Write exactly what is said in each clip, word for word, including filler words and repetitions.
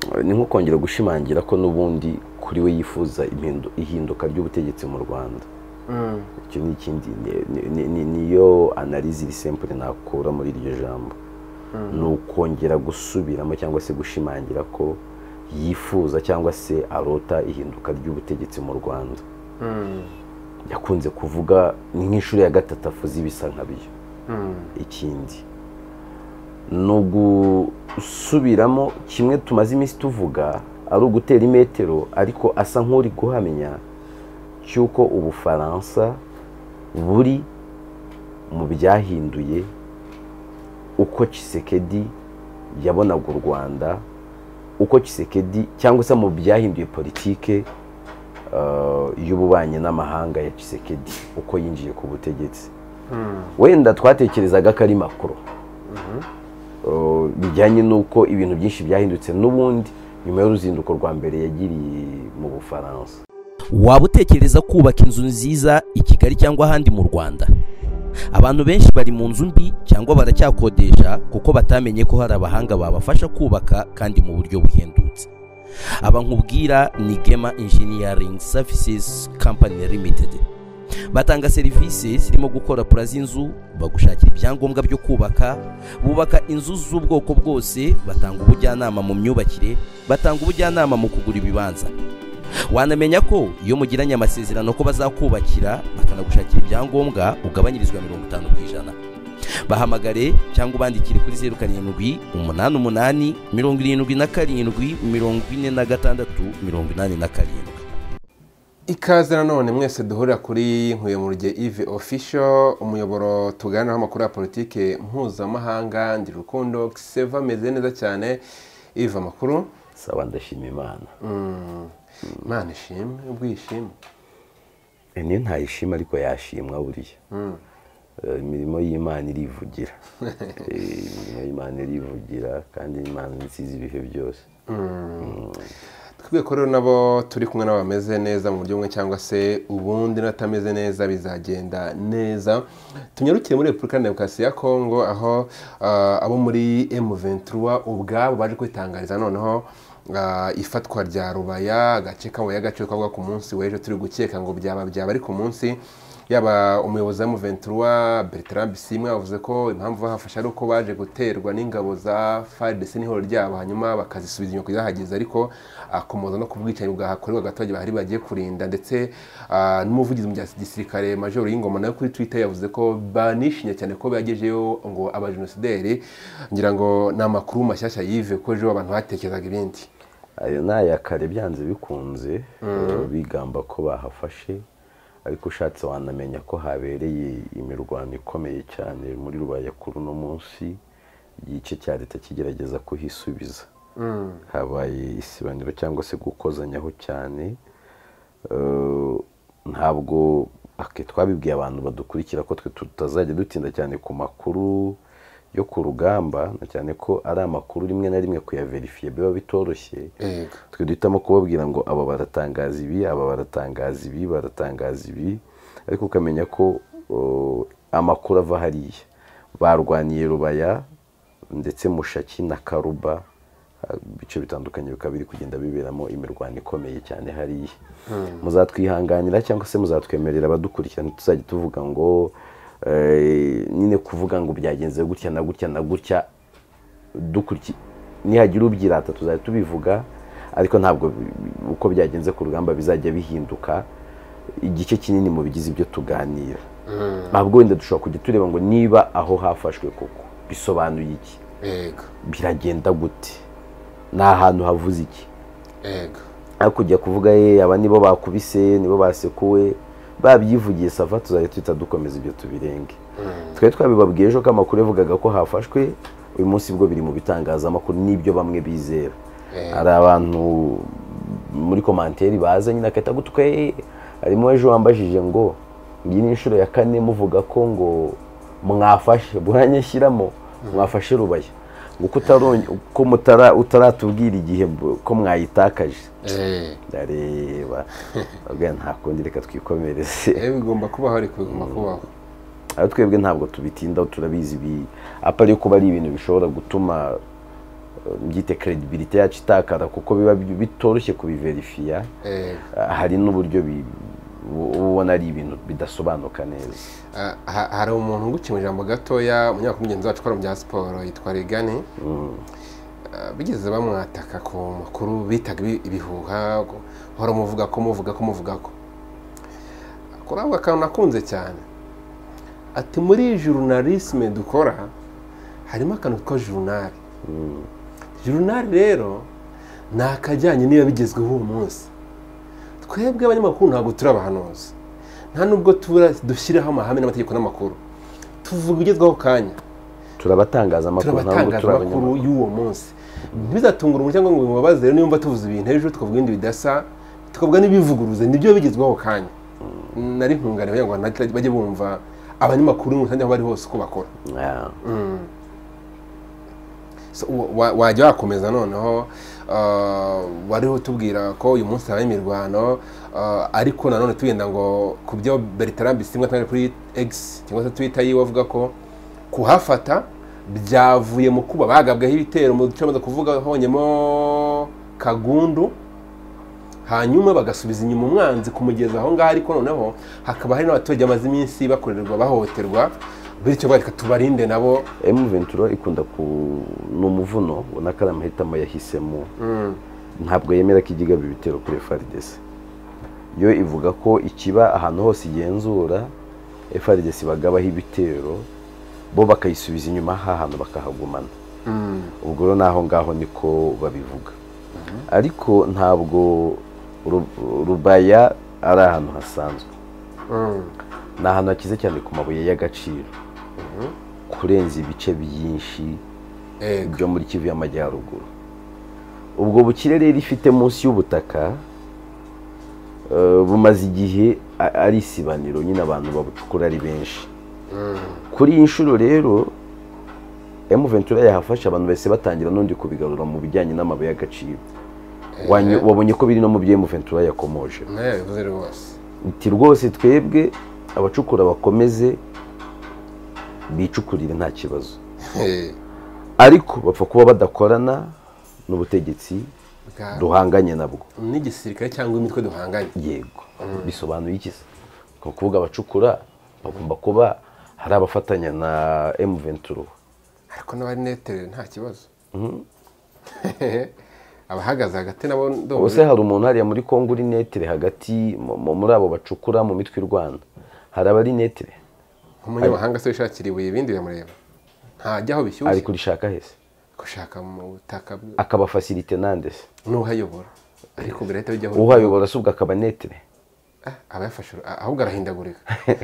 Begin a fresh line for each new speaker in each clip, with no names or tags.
ni nko kongera gushimangira ko n'ubundi kuri we yifuza ihinduka ry'ubutegetsi mu Rwanda. Icyo ni ikindi niyo analize iri simple nakura muri iryo jambo, ni ukongera gusubiramo cyangwa se gushimangira ko yifuza cyangwa se arota ihinduka ry'ubutegetsi mu Rwanda. Yakunze kuvuga ni nk'inshuro ya gatatu afuze ibisa nkabyo. Ikindi no gusubiramo kimwe tumaze iminsi tuvuga ari ugutera imetero, ariko asa nk'uri guhamya cyuko Ubufaransa buri mu byahinduye uko Tshisekedi yabonaga u Rwanda, uko Tshisekedi cyangwa se mu byahinduye politike y'ububanyi n'amahanga ya Tshisekedi uko yinjiye ku butegetsi. Wenda twatekerezaga ko ari Macron bijyanye n'uko ibintu byinshi byahindutse n'ubundi nyuma y'uruzinduko rwa mbere yagiriye mu Bufaransa.
Waba utekereza kubaka inzu nziza i Kigali cyangwa ahandi mu Rwanda? Abantu benshi bari mu nzu mbi cyangwa baracyakodesha kuko batamenye ko hari abahanga babafasha kubaka kandi mu buryo buhendutse. Aba nkubwira ni Gema Engineering Services Company Limited. Batanga serivisi zirimo gukora pura z'inzu, bagushakira ibyangombwa byo kubaka, bubaka inzu z'ubwoko bwose, batanga ubujyanama mu myubakire, batanga ubujyanama mu kugura ibibanza. Wanamenya ko iyo mugiranye amasezerano ko bazakubakira bakanagushakira ibyangombwa ugabanyirizwa mirongo itanu ku ijana. Bahamagare cyangwa ubandikire kuri zeru karindwi umunani umunani mirongo irindwi na karindwi mirongo ine na gatandatu mirongo inani na karindwi.
Ikaze nanone mwese duhurira kuri Nkuyemurye Yves Official, umuyoboro tuganiraho amakuru ya politike mpuzamahanga. Ndi Rukundo Xeva, meze neza cyane. Yves, amakuru?
Sawa, ndashima Imana.
Imana ishimwe, ubwishimwe.
Ni ntayishima ariko yashimwa buriya. Imirimo y'Imana irivugira. Imirimo y'Imana irivugira kandi Imana nziza ibihe byose.
Twebwe ko rero nabo turi kumwe n'abameze neza mu buryo bumwe cyangwa se ubundi n'atameze neza bizagenda neza. Tunyarukiye muri Repubulika ya Demokarasi ya Kongo, aho abo muri M vingt-trois ubwabo baje kwitangariza noneho ifatwa rya Rubaya, agace kabaye agace kavuga ku munsi w'ejo turi gukeka ngo byaba byaba ari ku munsi. Yaba umuyobozi wa M vingt-trois Bertrand Bisimwa yavuze ko impamvu bahafasha ari uko baje guterwa n'ingabo za F A R D C n'ihoro ryabo hanyuma bakazisubiza inyuma kuzahageza, ariko akomoza no kubwicanyi bwahakorerwa abaturage bahari bagiye kurinda. Ndetse n'umuvugizi mu bya gisirikare Major Y'Ingoma nawe kuri Twitter yavuze ko banishimye cyane ko bagejeyo ngo abajenosideri. Ngira ngo ni amakuru mashyashya Yves ko ejo abantu batekerezaga ibindi.
Ayo naya kare byanze bikunze bigamba ko bahafashe, ariko ushatse wanamenya ko habereye imirwano ikomeye cyane muri Rubaya kuri uno munsi, igice cya leta kigerageza kuhisubiza. Habaye isibaniro cyangwa se gukozanyaho cyane. Ntabwo twabibwiye abantu badukurikira ko twe tutazajya dutinda cyane ku makuru yo ku rugamba, na cyane ko ari amakuru rimwe na rimwe kuyaverifiye biba bitoroshye. Twe duhitamo kubabwira ngo aba baratangaza ibi, aba baratangaza ibi, baratangaza ibi, ariko ukamenya ko amakuru ava hariya. Barwaniye Rubaya ndetse Mushaki na Karuba, bice bitandukanye bikaba biri kugenda biberamo imirwano ikomeye cyane hariya. Muzatwihanganira cyangwa se muzatwemerera abadukurikirana tuzajya tuvuga ngo nyine kuvuga ngo byagenze gutya na gutya na gutya, dukuriki nihagira ubyirata tuzajya tubivuga, ariko ntabwo uko byagenze ku rugamba bizajya bihinduka igice kinini mu bigize ibyo tuganira. Ntabwo wenda dushobora kujya tureba ngo niba aho hafashwe koko bisobanuye iki, biragenda gute, ni ahantu havuze iki. Ariko kujya kuvuga ye aba nibo bakubise, nibo basekuwe, babyivugiye sava tuzajya twita dukomeza ibyo tubirenge. Twe twabibabwiye ejo ko amakuru yavugaga ko hafashwe, uyu munsi bwo biri mu bitangazamakuru n'ibyo bamwe bizera. Hari abantu muri komanteri baza nyine akahita gutwe, harimo ejo wambajije ngo iyi ni inshuro ya kane muvuga ko ngo mwafashe, buranye shyiramo mwafashe Rubaya, ngo ko mutara utaratubwira igihe ko mwayitakaje. Ndareba ubwo nta kundi reka twikomereze.
Bigomba kubaho ariko bigomba kubaho.
Aho twebwe ntabwo tubitindaho, turabizi bi apari ko bari ibintu bishobora gutuma mbyite credibility yacu itakara kuko biba bitoroshye kubiverifiya hari n'uburyo ubona ari ibintu bidasobanuka neza.
Hari umuntu nguciye mu ijambo gatoya umunyamakuru mugenzi wacu ukora mu bya siporo yitwa Regani bigeze bamwataka ku makuru bitaga ibihuha uhora muvuga ko muvuga ko muvuga ko kuri ako kantu nakunze cyane ati muri journalisme dukora harimo akantu kitwa journal journal rero ni akajyanye niba bigezweho uwo munsi twebwe abanyamakuru ntabwo turi abahanuzi nta nubwo dushyiraho amahame n'amategeko n'amakuru tuvuga ibigezweho kanya
turabatangaza amakuru
turabatangaza amakuru y'uwo munsi ntibizatungura umuntu cyangwa ngo bimubabaze rero niba tuvuze ibintu ejo tukavuga ibindi bidasa tukavuga n'ibivuguruze nibyo bigezweho kanya nari nkungane kugira ngo bajye bumva abanyamakuru mu aho bari hose uko bakora. Wajya wakomeza noneho wariho tubwira ko uyu munsi habaye imirwano ariko nanone tugenda ngo ku byo Bertrand Bisimwa atanga kuri X cyangwa se Twitter yiwe avuga ko kuhafata byavuye mu kuba bagabwaho ibitero mu duce amaze kuvuga honyemo Kagundu hanyuma bagasubiza inyuma umwanzi kumugeza aho ngaho ariko noneho hakaba hari n'abaturage amaze iminsi bakorerwa bahohoterwa bityo bareka tubarinde nabo.
M vingt-trois ikunda ku n'umuvuno unakara amahitamo yahisemo ntabwo yemera ko igiga ibitero kuri F A R D C yo ivuga ko ikiba ahantu hose igenzura F A R D C bagabaho ibitero bo bakayisubiza inyuma ahantu bakahagumana ubwo rero naho ngaho niko babivuga ariko ntabwo Rubaya ari ahantu hasanzwe ni ahantu hakize cyane ku mabuye y'agaciro kurenza ibice byinshi byo muri Kivu y'Amajyaruguru. Ubwo bukire rero ifite munsi y'ubutaka bumaze igihe ari isibaniro nyine abantu babucukura ari benshi. Kuri iyi nshuro rero M vingt-trois yahafasha abantu bese batangira n'undi kubigarura mu bijyanye n'amabuye y'agaciro. Wabonye ko biri no mu byo M vingt-trois yakomoje. Iti rwose twebwe abacukura bakomeze bicukurire nta kibazo ariko bapfa kuba badakorana n'ubutegetsi duhanganye nabwo
n'igisirikare cyangwa imitwe duhanganye.
Yego bisobanuye iki se ko kuvuga abacukura bagomba kuba hari abafatanya na M vingt-trois
ariko n'abari netere nta kibazo abahagaze hagati nabo
ndumva ose hari umuntu hariya muri Kongo uri netere hagati muri abo bacukura mu mitwe y'u Rwanda hari abari netere
umunyamahanga se wishakiriwe ibindi bamureba ntajyaho bishyushye
ari kurishaka hese
gushaka mu butaka
akaba facilité nande se
n'uhayobora ariko birahita bijyaho
uhayobora subwa akaba netere
abayafashe ahubwo arahindagurika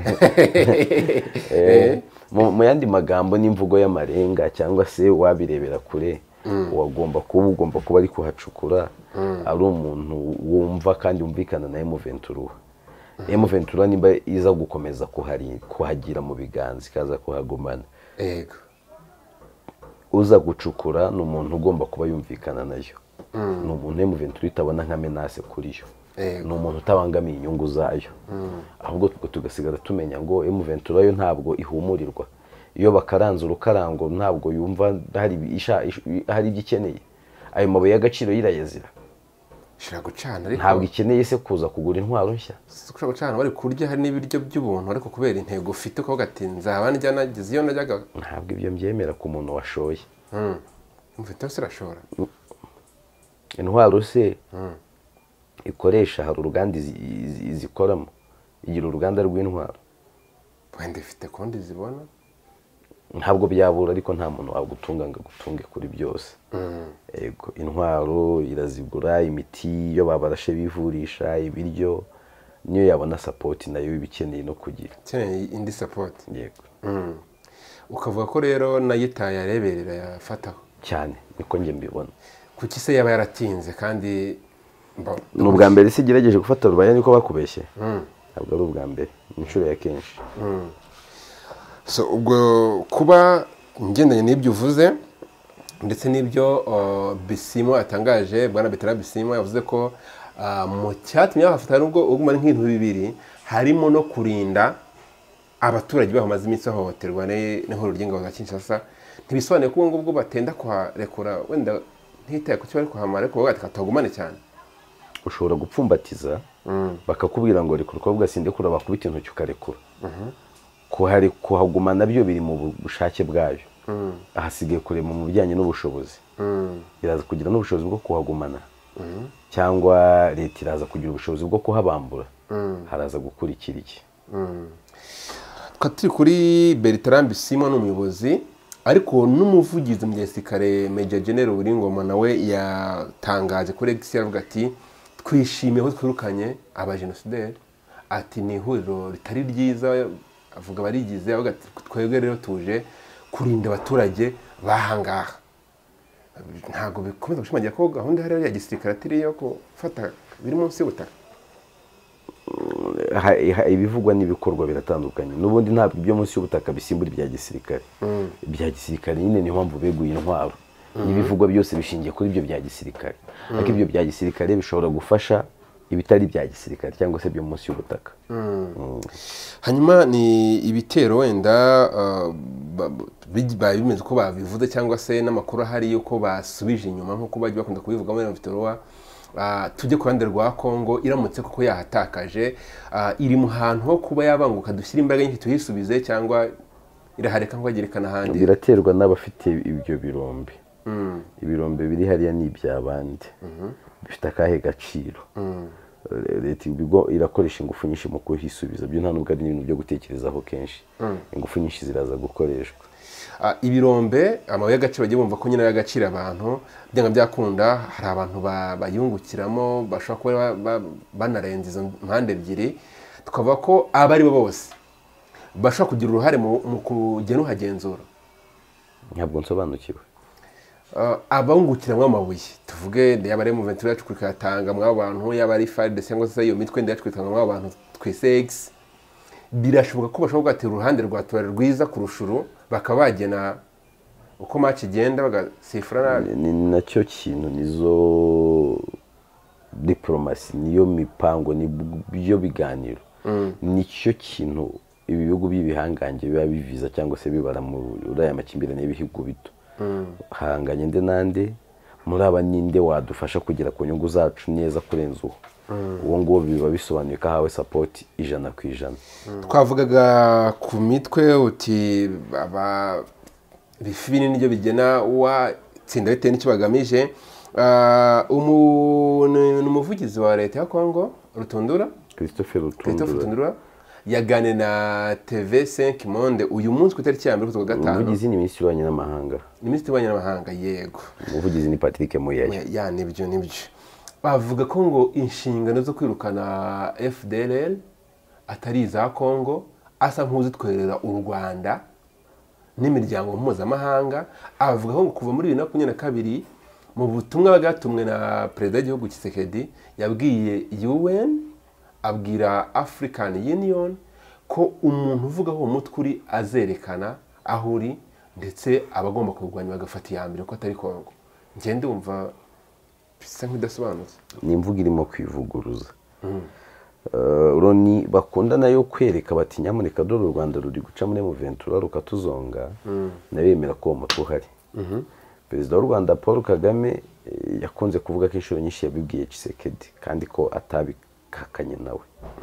mu yandi magambo n'imvugo y'amarenga cyangwa se wabirebera kure wagomba kuba ugomba kuba ari kuhacukura ari umuntu wumva kandi wumvikana na M vingt-trois. M vingt-trois niba iza gukomeza kuhagira mu biganza ikaza kuhagumana
yego
uza gucukura ni umuntu ugomba kuba yumvikana nayo ni umuntu M vingt-trois itabona nka menace kuri yo ni umuntu utabangamiye inyungu zayo ahubwo tugasigara tumenya ngo M vingt-trois yo ntabwo ihumurirwa iyo bakaranze urukarango ntabwo yumva hari hari igikeneye ayo mabuye y'agaciro yirayezira
shira gucana ariko
ntabwo ikeneye se kuza kugura intwaro nshya
shira gucana bari kurya hari n'ibiryo by'ubuntu ariko kubera intego ufite ko gatinza abandi nagize iyo najyaga
ntabwo ibyo mbyemera ku muntu washoye
mm mfite se rashora
intwaro se ikoresha hari uruganda zikoramo igira uruganda rw'intwaro
wende ifite kondi zibona
ntabwo byabura ariko nta muntu wagutunga ngo gutunge kuri byose yego intwaro irazigura imiti yo babarashe bivurisha ibiryo niyo yabona support nayo bikeneye no kugira
cyane indi support
yego
ukavuga ko rero nayitaye yareberera yafataho
cyane niko nge mbibona
kuki se yaba yaratinze kandi
n'ubwa mbere se gerageje gufata Rubaya niko bakubeshye ntabwo ari ubwa mbere inshuro ya kenshi
so ubwo kuba ngendanye n'ibyo uvuze ndetse n'ibyo Bisimwa atangaje bwana Bertrand Bisimwa yavuze ko mu cyatumye bafata nubwo ugumana nk'ibintu bibiri harimo no kurinda abaturage baho maze iminsi hohoterwa n'ihoro ry'ingabo za Kinshasa ntibisobanuye ko ubwo batenda kuharekura wenda ntitaye ku cyo bari kuhamara ariko bavuga ati katagumane cyane.
Ushobora gupfumbatiza bakakubwira ngo rekura uko ugasinde kura bakubita intoki ukarekura. Kuhari kuhagumana byo biri mu bushake bwayo. Ahasigaye kurema mu bijyanye n'ubushobozi. Iraza kugira n'ubushobozi bwo kuhagumana. Cyangwa leta iraza kugira ubushobozi bwo kuhabambura. Haraza gukurikira iki.
Turi kuri Bertrand Bisimwa n'umuyobozi ariko n'umuvugizi mu gisirikare Major General Uringoma nawe yatangaje kuri X aravuga ati twishimiye ko twirukanye abajenosideri, ati ni ihuriro ritari ryiza, avuga barigize, avuga ati twebwe rero tuje kurinda abaturage bahangaha. Ntago bikomeza gushimangira ko gahunda hari ya gisirikare atari yo gufata biri munsi y'ubutaka.
Ibivugwa n'ibikorwa biratandukanye. N'ubundi ntabwo ibyo munsi y'ubutaka bisimbura ibya gisirikare. Ibya gisirikare nyine niyo mpamvu beguye intwaro. N'ibivugwa byose bishingiye kuri ibyo bya gisirikare. Ariko ibyo bya gisirikare bishobora gufasha ibitari bya gisirikare cyangwa se byo munsi y'ubutaka.
Hanyuma ni ibitero wenda bimeze uko babivuze cyangwa se n'amakuru ahari yuko basubije inyuma nk'uko bagiye bakunda kubivuga muri Vitorowa. Tujye ku ruhande rwa Kongo iramutse kuko yahatakaje, iri mu hantu ho kuba yabanguka dushyira imbaraga nyinshi tuyisubize cyangwa irahareka ngo agerekana ahandi.
Biraterwa n'abafite ibyo birombe. Ibirombe biri hariya ni iby'abandi. Bifite akahe gaciro. Leta irakoresha ingufu nyinshi mu kuhisubiza. Byo nta nubwo ari ibintu byo gutekerezaho kenshi. Ingufu nyinshi ziraza gukoreshwa.
Ibirombe amabuye y'agaciro bagiye bumva ko nyine y'agaciro abantu byanga byakunda, hari abantu bayungukiramo bashobora kuba banarenza izo mpande ebyiri. Tukavuga ko abari bo bose bashobora kugira uruhare mu kugena uhagenzura.
Ntabwo nsobanukiwe.
Abungukiramo amabuye tuvuge yaba ari mu Ventura yacu kwikatanga mw'abo bantu, yaba ari F A R D C cyangwa se iyo mitwe yacu kwitanga mw'abo bantu twise X, birashoboka ko bashobora kugatira uruhande rwa tora rwiza kurushuru bakaba bagena uko match igenda bagasifura.
Ni nacyo kintu, nizo diplomasi, niyo mipango, ni byo biganiro. Nicyo kintu ibi bihugu by'ibihangange biba biviza cyangwa se bibara muri aya makimbirane y'ibihugu bito. Hanganye nde nande muri aba ninde wadufasha kugera ku nyungu zacu neza kurenza uwo. Uwo ngo biba bisobanuye ko hawe support ijana ku ijana.
Twavugaga ku mitwe uti aba bifi binini byo bigena wa tsinda bitewe n'icyo bagamije. Umuntu umuvugizi wa leta ya Kongo Rutundura,
Christopher Rutundura
yagane na T V cinq Monde uyu munsi ku itariki ya mbere ku gatanu.
Umuvugizi ni Minisitiri w'Ububanyi n'Amahanga.
Ni Minisitiri w'Ububanyi n'Amahanga, yego.
Umuvugizi ni Patrick Muyaya.
Ya nibyo nibyo. Bavuga ko ngo inshingano zo kwirukana F D L R atari iza Kongo, asa nk'uzitwerera u Rwanda n'imiryango mpuzamahanga. Avuga ko ngo kuva muri bibiri na makumyabiri na kabiri mu butumwa bwatumwe na Perezida w'igihugu Tshisekedi yabwiye U N, abwira African Union ko umuntu uvuga ko umutwe uri azerekana aho uri ndetse abagomba kurwanya bagafata iya mbere ko atari Kongo. Ngende umva bisa nk'idasobanutse.
Ni imvugo irimo kwivuguruza. Uroni bakunda nayo kwereka bati nyamuneka dore u Rwanda ruri guca muri mu Ventura rukatuzonga. Nabemera ko uwo mutwe uhari. Perezida w'u Rwanda Paul Kagame yakunze kuvuga ko inshuro nyinshi yabibwiye Tshisekedi kandi ko atabikakanye nawe.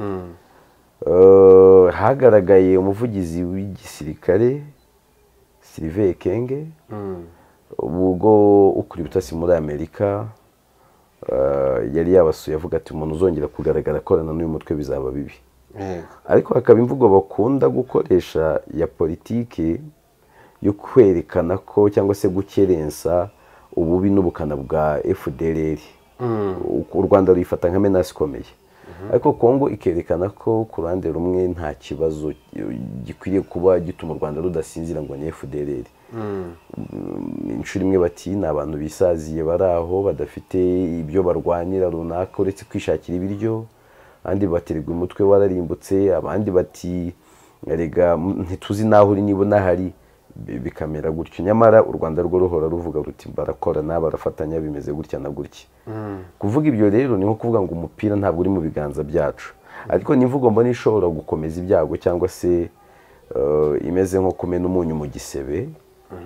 Hagaragaye umuvugizi w'igisirikare Sylvain Ekenge, ubwo ukuri bitasi muri Amerika, yari yabasuye avuga ati umuntu uzongera kugaragara akorana n'uyu mutwe bizaba bibi. Ariko hakaba imvugo bakunda gukoresha ya politiki yo kwerekana ko cyangwa se gukerensa ububi n'ubukana bwa F D L R. U Rwanda ruyifata nka menace ikomeye. Ariko Kongo ikerekana ko ku ruhande rumwe nta kibazo gikwiriye kuba gituma u Rwanda rudasinzira ngo ni F D L R. Inshuro imwe bati ni abantu bisaziye bari aho badafite ibyo barwanira runaka uretse kwishakira ibiryo, abandi baterwa umutwe wararimbutse, abandi bati rega ntituzi naho uri niba nahari, bikamera gutyo. Nyamara u Rwanda rwo ruhora ruvuga ruti barakorana barafatanya bimeze gutya na gutya. Kuvuga ibyo rero ni nko kuvuga ngo umupira ntabwo uri mu biganza byacu, ariko nimvugo mbona ishobora gukomeza ibyago cyangwa se imeze nko kumena umunyu mu gisebe.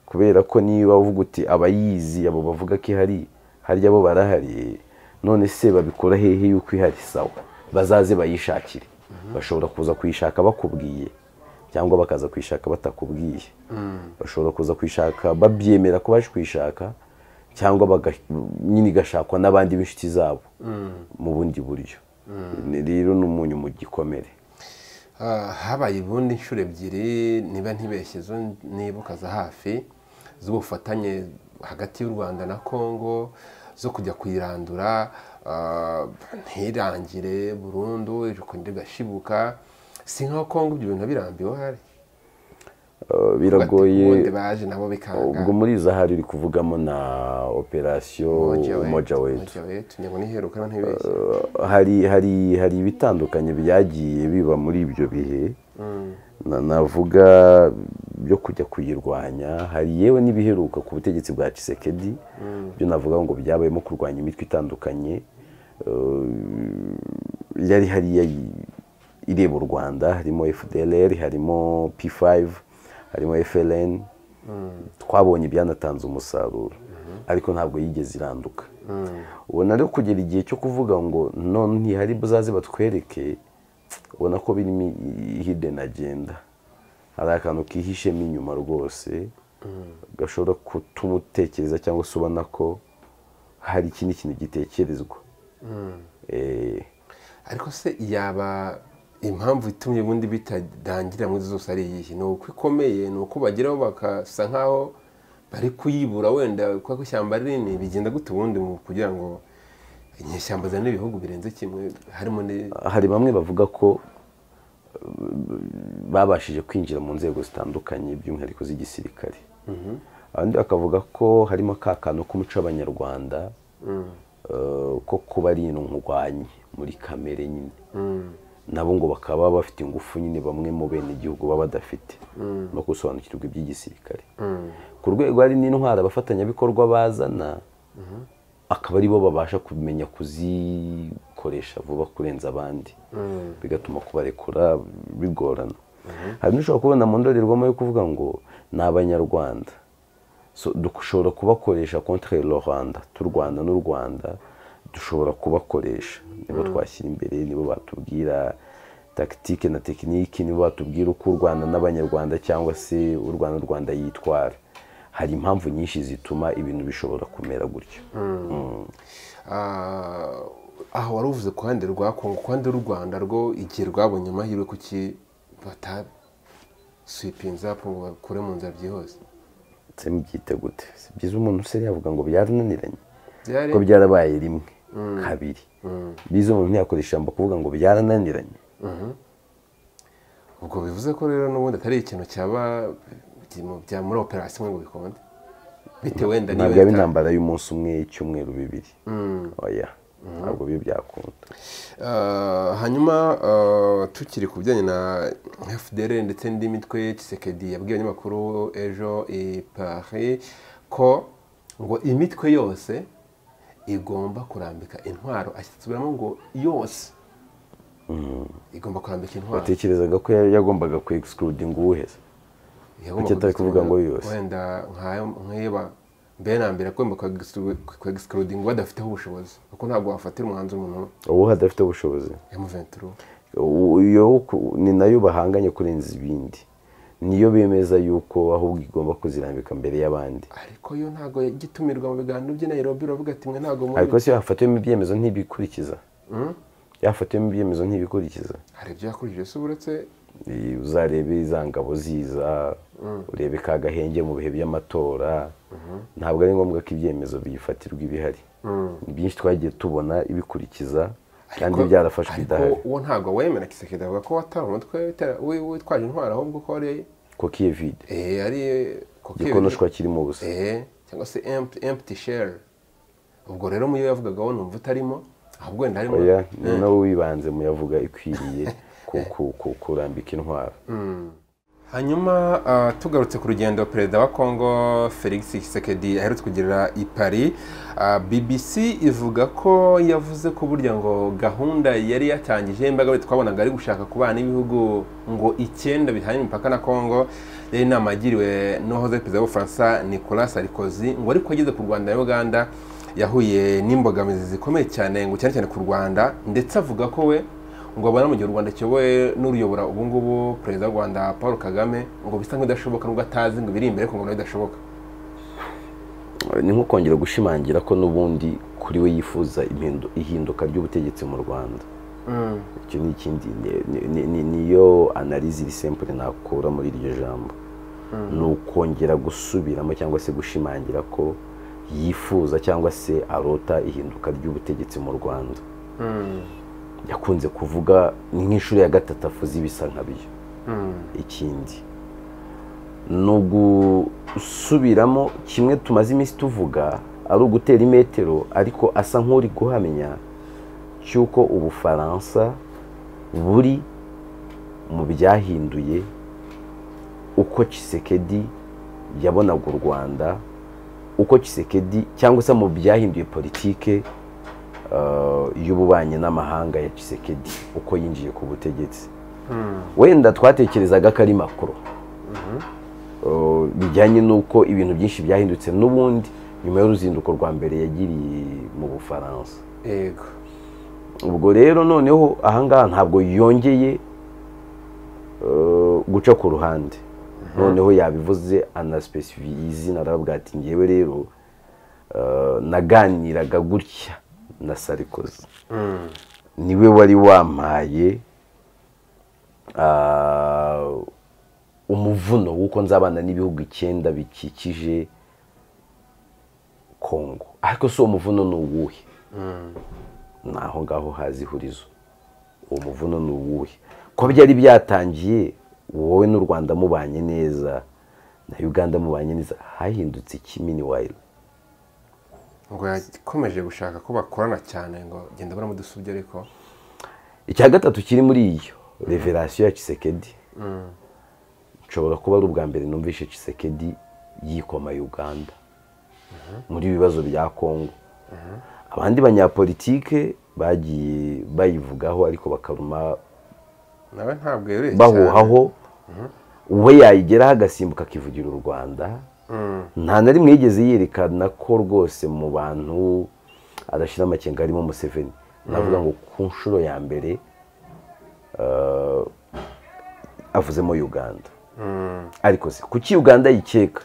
kubera ko niba uvuga uti abayizi abo bavuga ko ihari harya bo barahari, none se babikora hehe yuko ihari? Sawa, bazaze bayishakire. Bashobora kuza kuyishaka bakubwiye cyangwa bakaza kuyishaka batakubwiye. Bashobora kuza kuyishaka babyemera ko baje kuyishaka, cyangwa nyine igashakwa n'abandi b'inshuti zabo mu bundi buryo. Rero ni umunyu mu gikomere.
Habaye ubundi inshuro ebyiri niba ntibeshye zo nibuka za hafi z'ubufatanye hagati y'u Rwanda na Congo zo kujya kuyirandura ntirangire burundu ikongera igashibuka. Si nkaho Congo ibyo bintu birambiwe hari?
Biragoye.
Baje nabo bikanga.
Ubwo muri izo hari uri kuvugamo na operasiyo Umoja Wetu.
Tunyango niheruka ntibeshye.
Hari hari hari ibitandukanye byagiye biba muri ibyo bihe. Navuga byo kujya kuyirwanya. Hari yewe n'ibiheruka ku butegetsi bwa Tshisekedi byo navuga ngo byabayemo kurwanya imitwe itandukanye yari hari ireba u Rwanda, harimo F D L R, harimo P five, harimo F L N. Twabonye ibyanatanze umusaruro ariko ntabwo yigeze iranduka. Ubona rero kugera igihe cyo kuvuga ngo none ntihari buzaze batwereke, ubona ko birimo hidden agenda. Hari akantu kihishemo inyuma rwose gashobora gutuma utekereza cyangwa se ubona ko hari ikindi kintu gitekerezwa.
Ariko se yaba impamvu itumye ubundi bitadangira muri zose ari iyihe? Ni uko ikomeye, ni uko bageraho bakasa nkaho bari kuyibura wenda kuko ishyamba rinini? Bigenda gute ubundi kugira ngo inyeshyamba zane ibihugu birenze kimwe? Harimo
hari bamwe bavuga ko babashije kwinjira mu nzego zitandukanye by'umwihariko z'igisirikare. Abandi bakavuga ko harimo ka kantu k'umuco w'Abanyarwanda ko kuba ari intwanye muri kamere nyine. Nabo ngo bakaba bafite ingufu nyine bamwe mu bene igihugu baba badafite no gusobanukirwa iby'igisirikare. Ku rwego hari n'intwara abafatanyabikorwa bazana akaba ari bo babasha kumenya kuzikoresha vuba kurenza abandi, bigatuma kubarekura bigorana. Hari n'ushobora kubona mu ndorerwamo yo kuvuga ngo ni Abanyarwanda, dushobora kubakoresha contre le Rwanda, turwana n'u Rwanda dushobora kubakoresha, nibo twashyira imbere, nibo batubwira tactique na technique, nibo batubwira uko u Rwanda n'Abanyarwanda cyangwa se u Rwanda n'u Rwanda yitwara. Hari impamvu nyinshi zituma ibintu bishobora kumera gutyo.
Aho wari uvuze ku ruhande rwa Congo, ku ruhande rw'u Rwanda rwo igihe rwabonye amahirwe kuki bataswipinza ngo bakure mu nzira byihuse?
Se mubyite gute? Si byiza umuntu se yavuga ngo byarananiranye ko byarabaye rimwe kabiri. Bize umuntu ntiyakoresha ijambo kuvuga ngo byarananiranye.
Ubwo bivuze ko rero n'ubundi atari ikintu cyaba bya muri operasiyo ngo bikonde bitewe wenda
niba ntabwo intambara y'umunsi umwe icyumweru bibiri. Oya, ntabwo biba byakunda.
Hanyuma tukiri ku bijyanye na F D L R ndetse n'indi mitwe, Tshisekedi yabwiye abanyamakuru ejo i Paris ko ngo imitwe yose igomba kurambika intwaro. Ashyitsubiramo ngo yose igomba kurambika intwaro.
Batekerezaga ko yagombaga ku excluding uwuheza. Kuki atari kuvuga ngo yose?
Wenda nk'eba mbere na mbere agomba ku excluding badafiteho ubushobozi, kuko ntabwo wafatira umwanzuro umuntu
uwo hadafite ubushobozi.
M vingt-trois
iyo ni nayo bahanganye kurenza ibindi, niyo bemeza yuko ahubwo igomba kuzirambika mbere y'abandi.
Ariko yo ntabwo gitumirwa mu biganiro by'i Nairobi uravuga ati mwe ntabwo muri.
Ariko se yafatiwemo ibyemezo ntibikurikiza. Yafatiwemo ibyemezo ntibikurikiza.
Hari ibyo yakurikije se uretse
uzarebe za ngabo ziza, urebe ka gahenge mu bihe by'amatora. Ntabwo ari ngombwa ko ibyemezo bifatirwa ibihari. Byinshi twagiye tubona ibikurikiza kandi byarafashwe idahari.
Ariko uwo ntabwo wemera Tshisekedi avuga ko watara umutwe witwaje intwaro ahubwo ko ari
coquille vide.
Eh, ari
coquille gikonoshwa kirimo ubusa.
Eh, cyangwa se empty shell. Ubwo rero muyo yavugagaho numva utarimo, ahubwo wenda harimo.
Oya, ni nawe wibanze muyavuga ikwiriye kurambika intwaro.
hanyuma uh, tugarutse ku rugendo perezida wa Congo Felix Tshisekedi aherutse kugirira i Paris, uh, B B C ivuga ko yavuze ko burya ngo gahunda yari yatangije imbaga twabonaga ari gushaka kubana n'ibihugu ngo icyenda bihanye imipaka na Congo, yari inama yagiriwe n'uwahoze perezida w'u Faransa Nicolas Sarkozy, ngo ariko ageze ku Rwanda na Uganda yahuye n'imbogamizi zikomeye cyane ngo cyane cyane ku Rwanda, ndetse avuga ko we ngo abana mu gihe u Rwanda cyoboye n'uruyobora ubu ngubu perezida w'u Rwanda Paul Kagame ngo bisa nk'idashoboka nubwo atazi ngo biri imbere ko ngo nawe idashoboka.
Ni nko kongera gushimangira ko n'ubundi kuri we yifuza ihinduka ry'ubutegetsi mu Rwanda. Icyo ni ikindi niyo analize iri simple nakura muri iryo jambo, ni ukongera gusubiramo cyangwa se gushimangira ko yifuza cyangwa se arota ihinduka ry'ubutegetsi mu Rwanda. Yakunze kuvuga ni nk'inshuro ya gatatu afuze ibisa nkabyo. Ikindi ni ugusubiramo kimwe tumaze iminsi tuvuga, ari ugutera imetero ariko asa nk'uri guhamya cy'uko Ubufaransa buri mu byahinduye uko Tshisekedi yabonaga u Rwanda, uko Tshisekedi cyangwa se mu byahinduye politike y'ububanyi n'amahanga ya Tshisekedi uko yinjiye ku butegetsi. Wenda twatekerezaga ko ari makuru bijyanye n'uko ibintu byinshi byahindutse n'ubundi nyuma y'uruzinduko rwa mbere yagiriye mu Bufaransa.
Yego.
Ubwo rero noneho ahangaha ntabwo yongeye guca ku ruhande, noneho yabivuze anaspecifiye izina, aravuga ati ngewe rero naganiraga gutya na Sarkozy, niwe wari wampaye umuvuno w'uko nzabana n'ibihugu icyenda bikikije Congo. Ariko so umuvuno ni uwuhe? Naho ngaho hazi ihurizo. Uwo muvuno ni uwuhe? Ko byari byatangiye wowe n'u Rwanda mubanye neza na Uganda mubanye neza, hahindutse iki meanwhile?
Ngo yakomeje gushaka ko bakorana cyane, ngo genda bara mudusubye. Ariko
icya gatatu kiri muri iyo revelation ya Tshisekedi, nshobora kuba ari ubwa mbere numvishe Tshisekedi yikoma Uganda muri ibibazo bya Congo. Abandi banyapolitike bagiye bayivugaho ariko bakaruma
nawe ntabwo yere
bahuhaho, we yayigeraho agasimbuka akivugira u Rwanda. Nta na rimwe yigeze yerekana ko rwose mu bantu adashira amakenga harimo Museveni. Navuga ngo ku nshuro ya mbere avuzemo Uganda. Ariko se kuki Uganda yikeka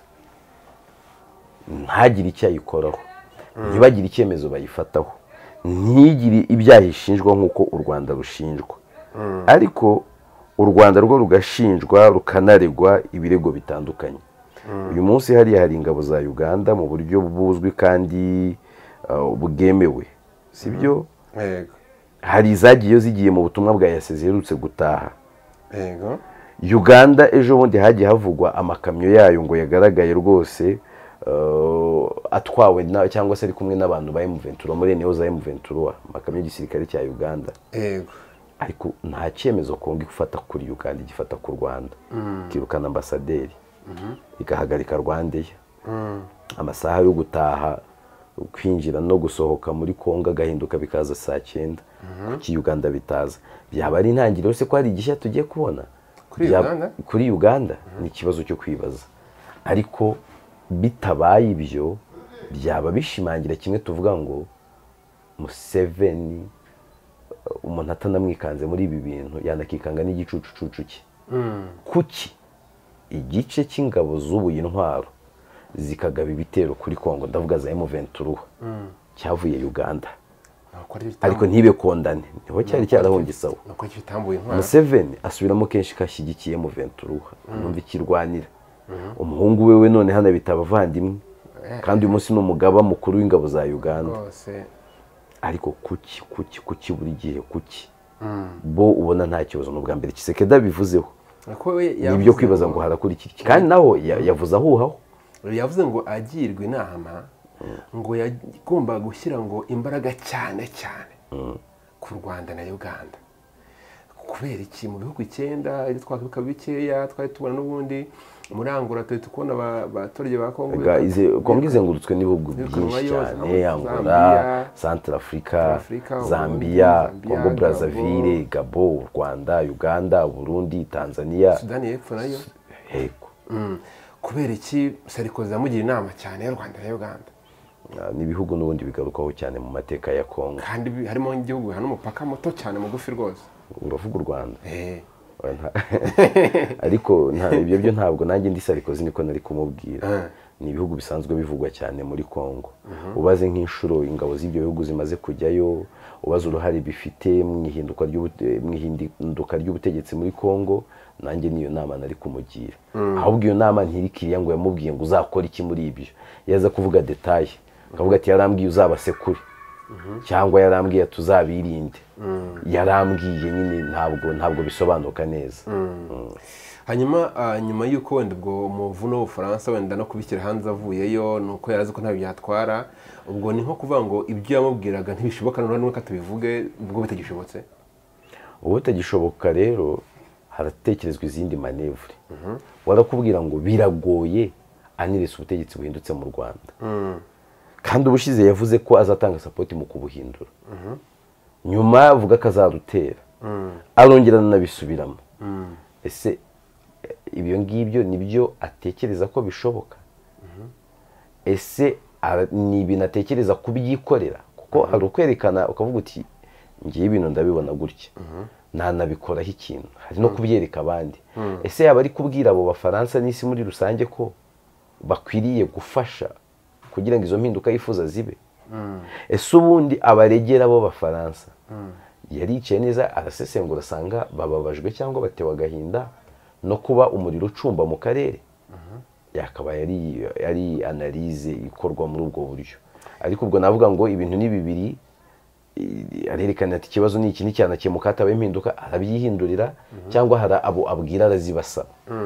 ntagire icyo ayikoraho, ntibagire icyemezo bayifataho, ntigire ibyaha ishinjwa nk'uko u Rwanda rushinjwa, ariko u Rwanda rwo rugashinjwa rukanaregwa ibirego bitandukanye. Uyu munsi hariya hari ingabo za Uganda mu buryo buzwi kandi bwemewe, sibyo?
Yego.
Hari izagiye zigiye mu butumwa bwa yase ziherutse gutaha.
Yego.
Uganda ejo bundi hagiye havugwa amakamyo yayo ngo yagaragaye rwose atwawe cyangwa se ari kumwe n'abantu ba M vingt-trois muri eneo za M vingt-trois, amakamyo y'igisirikare cya Uganda.
Yego.
Ariko nta cyemezo Kongo ifata kuri Uganda, igifata ku Rwanda, kirukana ambasaderi, igahagarika Rwandeya. Amasaha yo gutaha kwinjira no gusohoka muri Kongo agahinduka bikaza saa cyenda. Kuki Uganda bitaza? Byaba ari intangiriro se ko hari igishya tugiye kubona
kuri Uganda?
Kuri Uganda ni ikibazo cyo kwibaza. Ariko bitabaye ibyo byaba bishimangira kimwe tuvuga ngo Museveni umuntu atanamwikanze muri ibi bintu yanakikanga n'igicucucucu cye. Kuki igice cy'ingabo z'ubuye intwaro zikagaba ibitero kuri Kongo, ndavuga za M vingt-trois, cyavuye Uganda ariko ntibe kondane, niho cyari cyarahongisaho. Museveni asubiramo kenshi kashyigikiye M vingt-trois, numva ikirwanira umuhungu wewe none hana bitabavandimwe, kandi uyu munsi n'umugaba mukuru w'ingabo za Uganda. Ariko kuki kuki kuki buri gihe kuki bo ubona nta kibazo? N'ubwa mbere Tshisekedi bivuzeho nibyo kwibaza ngo harakurikira iki, kandi naho yavuze ahuhaho,
yavuze ngo agirwe inama ngo yagomba gushyira ngo imbaraga cyane cyane ku Rwanda na Uganda, kubera iki mu bihugu icyenda ibyo twakwibuka bikeya twari tubona n'ubundi muri Angola turi kubona abaturage ba Kongo
Kongo izengurutswe n'ibihugu byinshi cyane Angola, Central Africa, Zambia, Congo Brazzaville, Gabon, u Rwanda, Uganda, Burundi, Tanzania,
Sudani y'Epfo nayo.
Yego.
Kubera iki Sarkozy amugira inama cyane y'u Rwanda na Uganda?
Ni ibihugu n'ubundi bigarukaho cyane mu mateka ya Kongo.
Kandi harimo igihugu hano umupaka muto cyane mugufi rwose.
Uravuga u Rwanda?
Eh.
Ariko ibyo byo ntabwo nanjye ndi Sarkozy niko nari kumubwira. Ni ibihugu bisanzwe bivugwa cyane muri Kongo. Ubaze nk'inshuro ingabo z'ibyo bihugu zimaze kujyayo, ubaze uruhare bifite mu ihinduka ry'ubuhinduka ry'ubutegetsi muri Kongo, nanjye niyo nama nari kumugira. Ahubwo iyo nama ntirikiriya ngo yamubwiye ngo uzakora iki muri ibyo. Yaza kuvuga detail. Akavuga ati yarambwiye uzabasekure. Cyangwa yarambwiye tuzabirinde. Yarambwiye nyine ntabwo ntabwo bisobanuka neza.
Hanyuma nyuma yuko wenda ubwo umuvuno w'Ubufaransa wenda no kubishyira hanze avuyeyo nuko yarazi ko nta byatwara, ubwo ni nko kuvuga ngo ibyo yamubwiraga ntibishoboka none nuko tubivuge ubwo bitagishobotse.
Ubu tagishoboka rero haratekerezwa izindi manevre. Warakubwira ngo biragoye anirisa ubutegetsi buhindutse mu Rwanda. Kandi ubushize yavuze ko azatanga support mu kubuhindura. Nyuma avuga ko azarutera. Arongera nabisubiramo. Ese ibyo ngibyo nibyo atekereza ko bishoboka? Ese ni ibintu atekereza kubyikorera? Kuko hari ukwerekana ukavuga uti ngiye ibintu ndabibona gutya. Ntanabikoraho ikintu. Hari no kubyereka abandi. Ese yaba ari kubwira abo Bafaransa n'isi muri rusange ko bakwiriye gufasha kugira ngo izo mpinduka yifuza zibe? Ese ubundi abaregera abo Bafaransa yaricaye neza arasesengura asanga bababajwe cyangwa batewe agahinda no kuba umuriro ucumba mu karere? Yakaba yari yari analyse ikorwa muri ubwo buryo. Ariko ubwo navuga ngo ibintu ni bibiri, arerekana ati ikibazo ni iki cyane cyemuka atabaye impinduka arabyihindurira cyangwa hari abo abwira arazibasaba.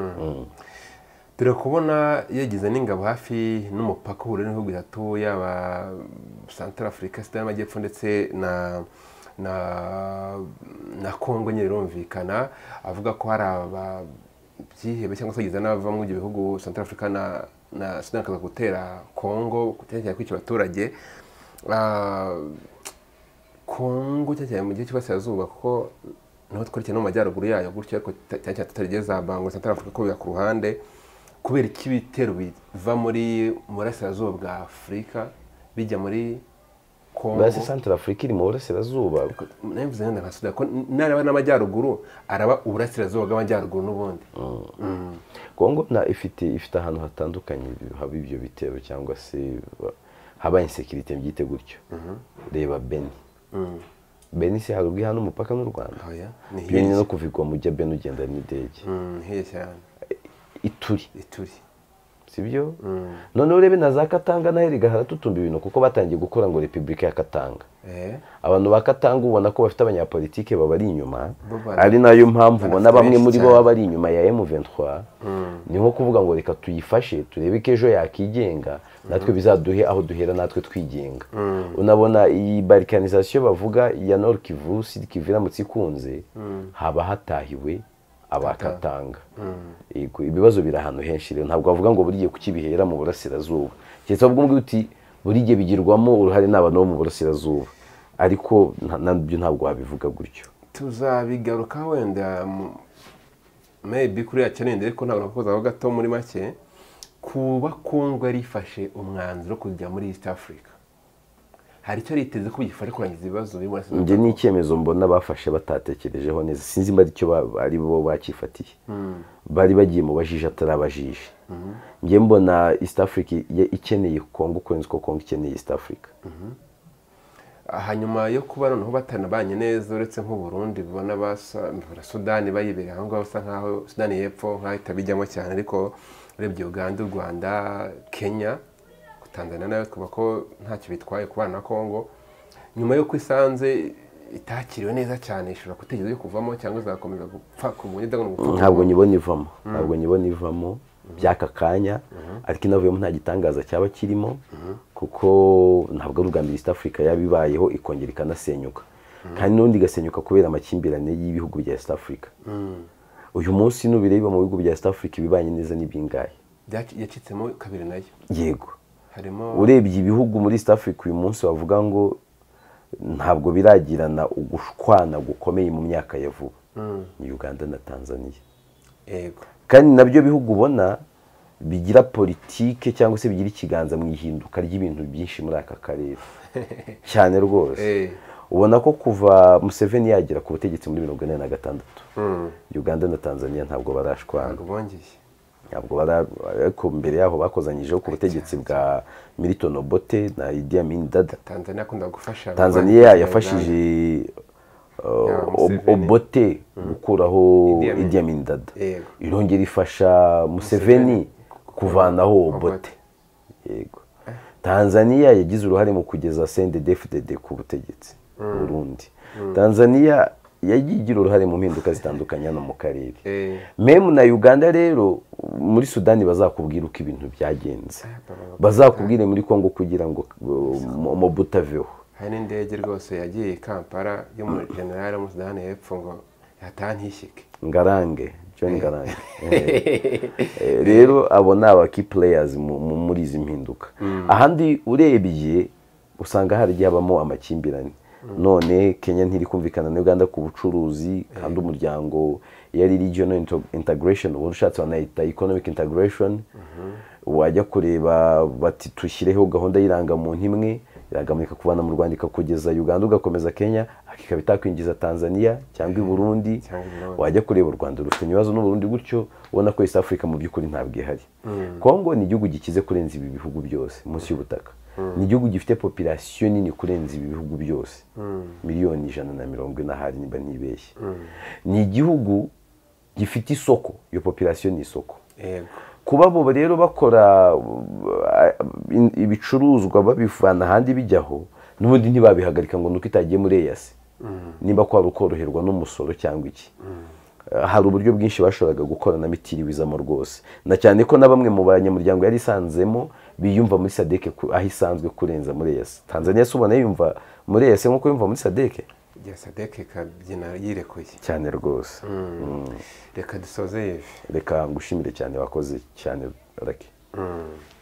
Dore kubona yagize n'ingabo hafi n'umupaka uhura n'ibihugu bitatu yaba Central Africa, Sudani y'Amajyepfo ndetse na na na Kongo nyine rumvikana avuga ko hari ababyihebe cyangwa se yagize n'abava mu bihugu Central Africa na na Sudani kaza gutera Kongo kutekera kwica abaturage. Kongo cyane mu gihe cy'Iburasirazuba kuko naho twarikiye no mu majyaruguru yayo gutyo ariko cyane tutarigeze Bango Central Africa ko ku ruhande kubera iki bitero biva muri Burasirazuba bwa Afurika bijya muri Kongo.
Basi Central Africa iri mu Burasirazuba.
Navuze nenda nka Sudani ko naraba n'amajyaruguru araba Uburasirazuba bw'amajyaruguru n'ubundi.
Kongo na ifite ifite ahantu hatandukanye haba ibyo bitero cyangwa se haba insecurity mbyite gutyo. Reba Beni. Beni se hari hano umupaka n'u Rwanda.
Oya.
Ni no kuvigwa mu jya Beni ugenda n'indege.
Hiye cyane.
Ituri.
Ituri.
Sibyo? None urebe na za Katanga na Heriga haratutumba ibintu kuko batangiye gukora ngo Republika ya Katanga. Eh. Abantu ba Katanga ubona ko bafite abanyapolitike babari inyuma. Ari nayo mpamvu ubona bamwe muri bo baba ari inyuma ya M vingt-trois. Ni nko kuvuga ngo reka tuyifashe turebe ko ejo yakigenga natwe bizaduhe aho duhera natwe twigenga. Unabona iyi balkanisation bavuga ya Nord Kivu, Sud Kivu iramutse ikunze haba hatahiwe abakatanga. Ibibazo biri ahantu henshi rero ntabwo bavuga ngo burigiye kukibihera mu Burasirazuba. Cyetse ubwo mbwe uti burigiye bigirwamo uruhare n'abantu bo mu Burasirazuba. Ariko nabyo ntabwo wabivuga gutyo.
Tuzabigaruka wenda maybe kuri ya channel ariko ntabwo nakozaho gato muri make kuba Kongo rifashe umwanzuro kujya muri East Africa. Hari cyo riteze ko bifashe kurangiza ibibazo biri muri Afrika.
Nje ni icyemezo mbona bafashe batatekerejeho neza. Sinzi mba icyo ari bo bakifatiye. Bari bagiye mu bajije atarabajije. Nje mbona East Africa ikeneye Kongo kwenze ko Kongo ikeneye East Africa.
Hanyuma yo kuba noneho batanabanye neza uretse nk'u Burundi bibona basa Sudani bayibere aho ngaho usa nkaho Sudani y'Epfo nkaho itabijyamo cyane ariko urebye Uganda, u Rwanda, Kenya, Tanzania nayo kuba ko ntacyo bitwaye kubana na Kongo. Nyuma yo kwisanze itakiriwe neza cyane ishobora kutegereza yo kuvamo cyangwa zakomeza gupfa ku bunye no gupfa.
Ntabwo nyibona ivamo. Ntabwo nyibona ivamo byaka kanya ariko inavuyemo nta gitangaza cyaba kirimo kuko ntabwo ari ubwa mbere East Africa yabibayeho ikongera ikanasenyuka. kandi n'undi igasenyuka kubera amakimbirane y'ibihugu bya East Africa. Uyu munsi nubireba mu bihugu bya East Africa ibibanye neza n'ibingahe
yacitsemo kabiri nayo.
Yego,
harimo
urebye ibihugu muri East Africa uyu munsi wavuga ngo ntabwo biragirana ugushwana gukomeye mu myaka ya vuba, ni Uganda na Tanzania.
Yego,
kandi nabyo bihugu ubona bigira politike cyangwa se bigira ikiganza mu ihinduka ry'ibintu byinshi muri aka karere cyane rwose. Ubona ko kuva Museveni yagera ku butegetsi muri mirongo ine na gatandatu Uganda na Tanzania ntabwo barashwana, ntabwo bara, ariko mbere yaho bakozanyijeho ku butegetsi bwa Milton Obote na Idi Amin Dada.
Tanzania akunda gufasha,
Tanzania yafashije Obote gukuraho Idi Amin Dada, irongera ifasha Museveni kuvanaho Obote. Yego, Tanzania yagize uruhare mu kugeza C N D D F D D ku butegetsi Burundi. Tanzania yagiye uruhare mu mpinduka zitandukanye no mu karere. Memu na Uganda rero muri Sudani bazakubwira uko ibintu byagenze, bazakubwire muri Kongo kugira ngo Mobutu aveho.
Hari n'indege rwose yagiye i Kampala yo mu general mu Sudani y'Epfo ngo yatantishike
Ngarange, John Ngarange. Rero abo ni aba key players muri izi mpinduka. Ahandi urebye usanga hari habamo amakimbirane. None Kenya ntiri kumvikana na Uganda ku bucuruzi, kandi umuryango yari regional integration ubushatse wanayita economic integration. Wajya kureba bati tushyireho gahunda y'iranga mu ntimwe iragamika kuvana mu Rwanda ikakugeza Uganda ugakomeza Kenya, akikabita kwinjiza Tanzania cyangwa i Burundi. Wajya kureba u Rwanda rufite ibibazo n'u Burundi, gutyo ubona ko East Africa mu by'ukuri ntabwo ihari. Kongo ni igihugu gikize kurenza ibi bihugu byose munsi y'ubutaka, ni igihugu gifite population nini kurenza ibi bihugu byose, miliyoni ijana na mirongo ine ahari niba ntibeshye. Ni igihugu gifite isoko, iyo population ni isoko. Kuba bo rero bakora ibicuruzwa babivana ahandi bijyaho, n'ubundi ntibabihagarika ngo nuko itagiye muri E A C, niba kwari ukoroherwa n'umusoro cyangwa iki. Hari uburyo bwinshi bashoboraga gukora na mitiriwizamo rwose, na cyane ko na bamwe mu banyamuryango yari isanzemo biyumva muri SADC aho isanzwe kurenza muri E A C. Tanzania subona yumva muri E A C nko yumva muri SADC.
Ya SADC kabyina yirekuye
cyane rwose.
Reka dusoze Yves,
reka ngushimire cyane, wakoze cyane Raki.